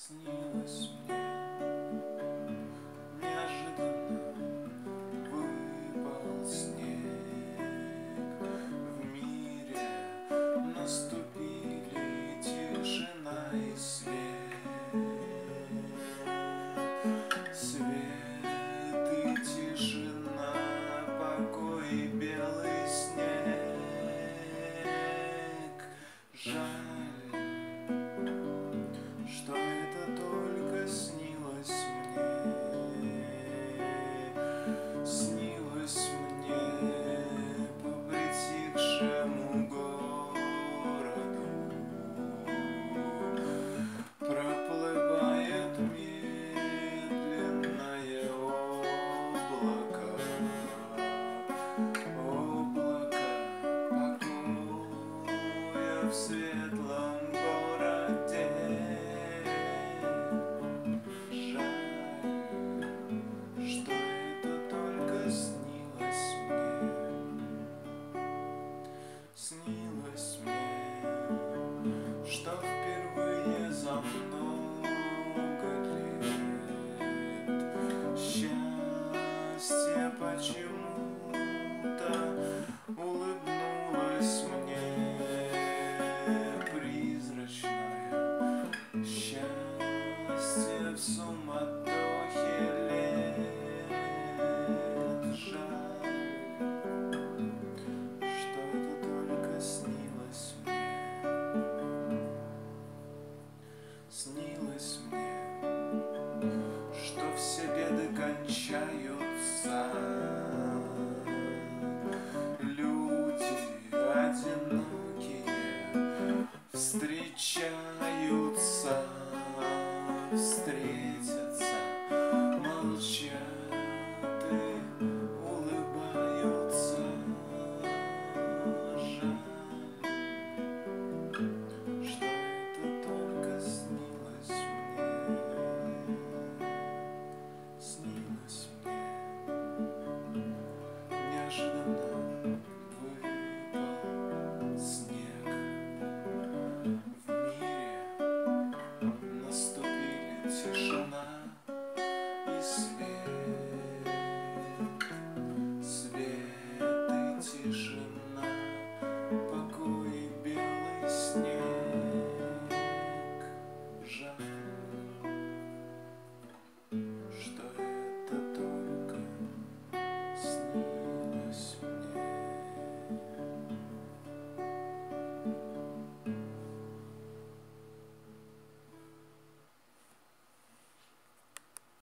Снилось мне, неожиданно выпал снег. В мире наступили тишина и свет. Свет и тишина, покой и белый снег. Жаль, что это только снилось мне. Снилось мне по притихшему городу. Проплывает медленное облако. Облако покоя в светлом городе. Что это только снилось мне. Снилось мне, что впервые за много лет счастье почему-то улыбнулось мне. Призрачное счастье в суматохе лет. Жаль, что это только снилось мне. Снилось мне, что все беды кончаются. Люди одинокие встречаются, встретятся.